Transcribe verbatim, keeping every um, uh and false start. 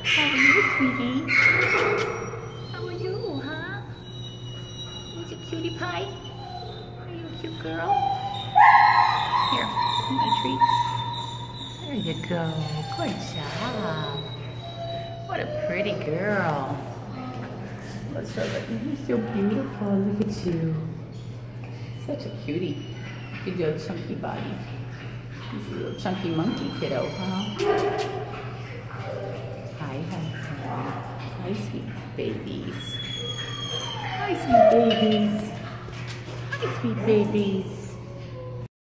How are you, sweetie? How are you, huh? Are you a cutie pie? Are you a cute girl? Here, my treat. There you go. Good job. What a pretty girl. Let's show that you're so beautiful. Look at you. Such a cutie. With your chunky body. He's a little chunky monkey kiddo, huh? Hi, handsome. Hi, sweet babies. Hi, sweet babies. Hi, sweet babies.